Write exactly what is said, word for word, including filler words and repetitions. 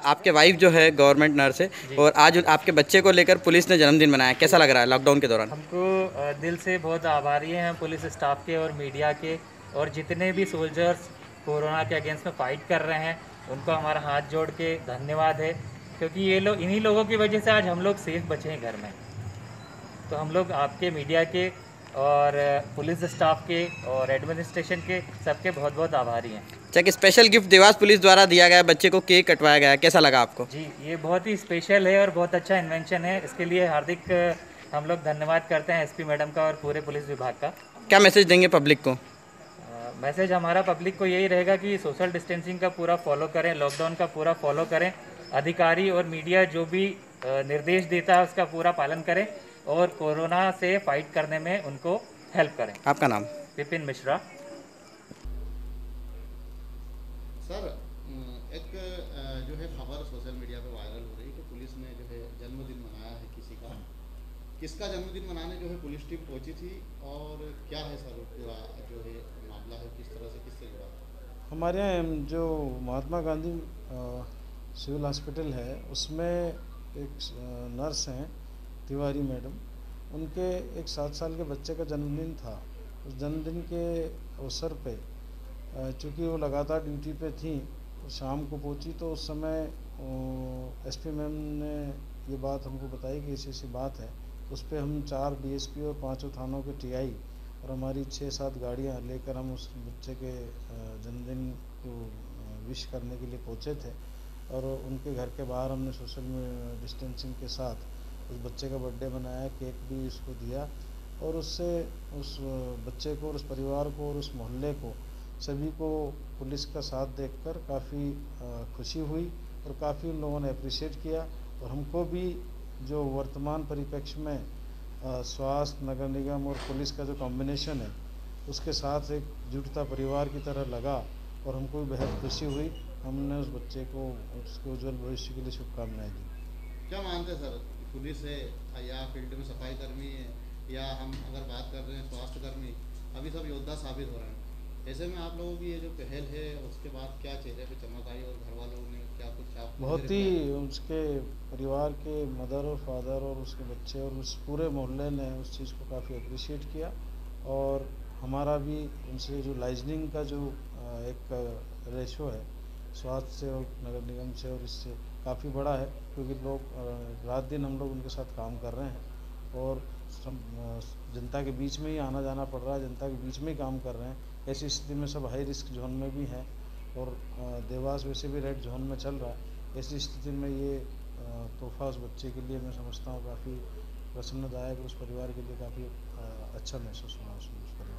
आपके वाइफ जो है गवर्नमेंट नर्स है और आज आपके बच्चे को लेकर पुलिस ने जन्मदिन मनाया, कैसा लग रहा है लॉकडाउन के दौरान? हमको अ, दिल से बहुत आभारी हैं पुलिस स्टाफ के और मीडिया के, और जितने भी सोल्जर्स कोरोना के अगेंस्ट में फाइट कर रहे हैं उनको हमारा हाथ जोड़ के धन्यवाद है, क्योंकि ये लोग, इन्हीं लोगों की वजह से आज हम लोग सेफ बचे हैं घर में। तो हम लोग आपके मीडिया के और पुलिस स्टाफ के और एडमिनिस्ट्रेशन के सबके बहुत बहुत आभारी हैं। अच्छा, कि स्पेशल गिफ्ट देवास पुलिस द्वारा दिया गया, बच्चे को केक कटवाया गया, कैसा लगा आपको? जी, ये बहुत ही स्पेशल है और बहुत अच्छा इन्वेंशन है। इसके लिए हार्दिक हम लोग धन्यवाद करते हैं एसपी मैडम का और पूरे पुलिस विभाग का। क्या मैसेज देंगे पब्लिक को? मैसेज हमारा पब्लिक को यही रहेगा कि सोशल डिस्टेंसिंग का पूरा फॉलो करें, लॉकडाउन का पूरा फॉलो करें, अधिकारी और मीडिया जो भी निर्देश देता है उसका पूरा पालन करें और कोरोना से फाइट करने में उनको हेल्प करें। आपका नाम? विपिन मिश्रा। सर, एक जो है खबर सोशल मीडिया पे वायरल हो रही है कि पुलिस ने जो है जन्मदिन मनाया है किसी का। किसका जन्मदिन मनाने जो है पुलिस टीम पहुंची थी और क्या है सर पूरा जो है मामला है, किस तरह से, किससे जुड़ा? हमारे यहाँ जो महात्मा गांधी सिविल हॉस्पिटल है उसमें एक नर्स हैं तिवारी मैडम, उनके एक सात साल के बच्चे का जन्मदिन था। उस जन्मदिन के अवसर पे चूँकि वो लगातार ड्यूटी पे थी, शाम को पहुंची तो उस समय एसपी मैम ने ये बात हमको बताई कि ऐसी ऐसी बात है। उस पर हम चार डीएसपी और पांचों थानों के टीआई और हमारी छः सात गाड़ियां लेकर हम उस बच्चे के जन्मदिन को विश करने के लिए पहुंचे थे और उनके घर के बाहर हमने सोशल डिस्टेंसिंग के साथ उस बच्चे का बर्थडे मनाया, केक भी उसको दिया और उससे उस बच्चे को और उस परिवार को और उस मोहल्ले को सभी को पुलिस का साथ देखकर काफ़ी खुशी हुई और काफ़ी उन लोगों ने अप्रिशिएट किया। और हमको भी जो वर्तमान परिप्रेक्ष्य में स्वास्थ्य, नगर निगम और पुलिस का जो कॉम्बिनेशन है उसके साथ एक जुटता परिवार की तरह लगा और हमको भी बेहद खुशी हुई। हमने उस बच्चे को उसके उज्जवल भविष्य के लिए शुभकामनाएं दी। क्या मानते हैं सर, पुलिस है या फील्ड में सफाई कर्मी है या हम अगर बात कर रहे हैं स्वास्थ्य कर्मी, अभी सब योद्धा साबित हो रहे हैं। ऐसे में आप लोगों की ये जो पहल है उसके बाद क्या चेहरे पे चमक आई और घर वालों ने क्या कुछ आप? बहुत ही उसके परिवार के मदर और फादर और उसके बच्चे और उस पूरे मोहल्ले ने उस चीज़ को काफ़ी अप्रिशिएट किया और हमारा भी उनसे जो लाइजनिंग का जो एक रेशो है स्वास्थ्य से और नगर निगम से और इससे काफ़ी बड़ा है, क्योंकि लोग रात दिन हम लोग उनके साथ काम कर रहे हैं और जनता के बीच में ही आना जाना पड़ रहा है, जनता के बीच में ही काम कर रहे हैं। ऐसी स्थिति में सब हाई रिस्क जोन में भी हैं और देवास वैसे भी रेड जोन में चल रहा है। ऐसी स्थिति में ये तोहफा उस बच्चे के लिए मैं समझता हूँ काफ़ी प्रसन्नदायक, उस परिवार के लिए काफ़ी अच्छा महसूस हुआ उस परिवार